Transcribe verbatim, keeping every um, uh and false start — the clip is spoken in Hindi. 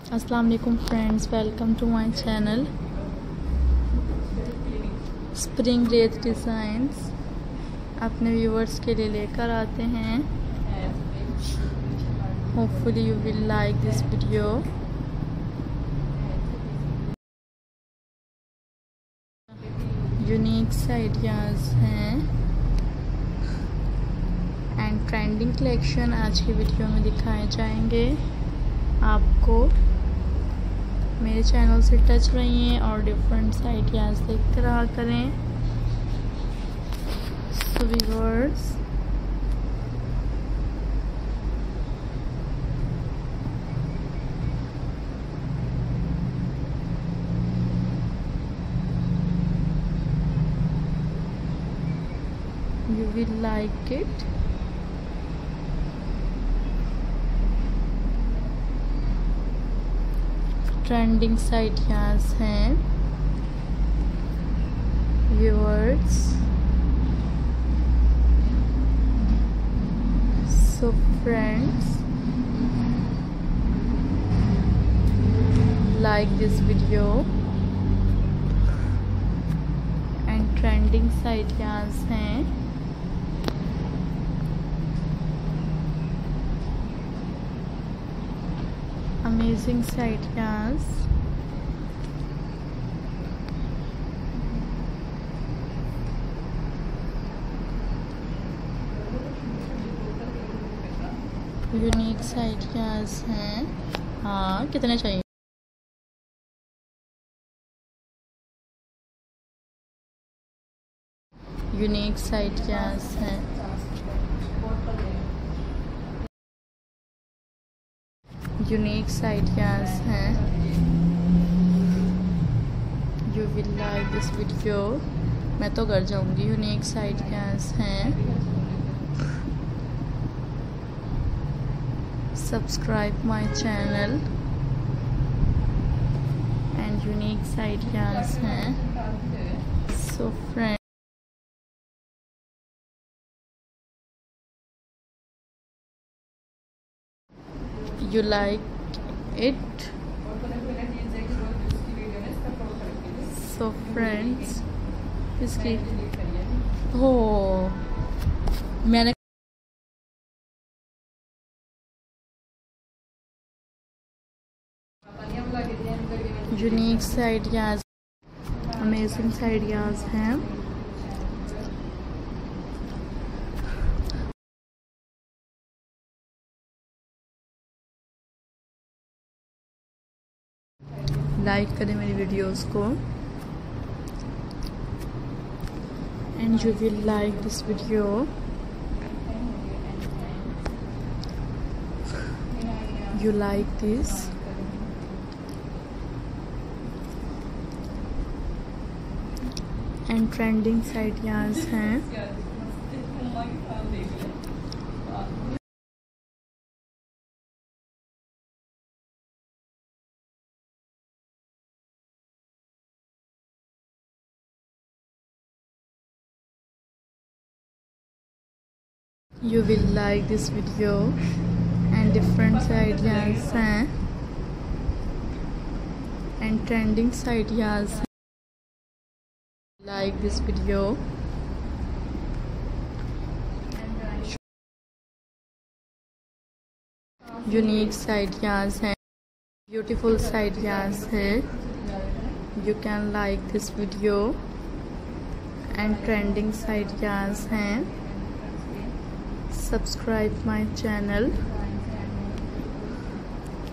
अस्सलाम वालेकुम friends, welcome to my channel spring रेत डिज़ाइंस। अपने व्यूवर्स के लिए लेकर आते हैं। Hopefully you will like this video. Unique ideas हैं एंड ट्रेंडिंग कलेक्शन आज की वीडियो में दिखाए जाएंगे। आपको मेरे चैनल से टच रहिए और डिफरेंट आइडियाज़ देखते रहा करें। So viewers, you will like it. Trending ideas हैं viewers. So friends, like this video and trending ideas हैं। Amazing ideas, यूनिक आइडियाज़ हैं। हाँ, कितने चाहिए? यूनिक आइडियाज़ हैं। यूनिक आइडियाज़ हैं। You will like this video. मैं तो कर जाऊंगी। यूनिक आइडियाज़ हैं। Subscribe my channel and unique ideas हैं। So friend, you like it? So friends, इसकी हो मैंने यूनिक आइडियाज़, अमेजिंग आइडियाज़ हैं। लाइक करें मेरी वीडियोस को and you will like this video. You like this and trending ideas हैं। You will like this video and different ideas हैं and trending ideas. Like this video. Unique ideas हैं, beautiful ideas हैं. You can like this video and trending ideas हैं. Subscribe my channel